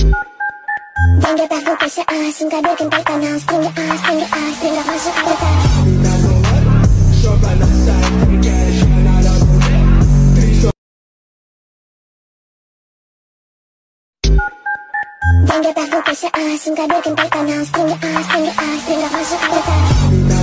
Dan getah ku kasih sehingga dikentai tanah. String gak masuk kereta. Dan getah ku kasih sehingga dikentai tanah. String gak masuk kereta.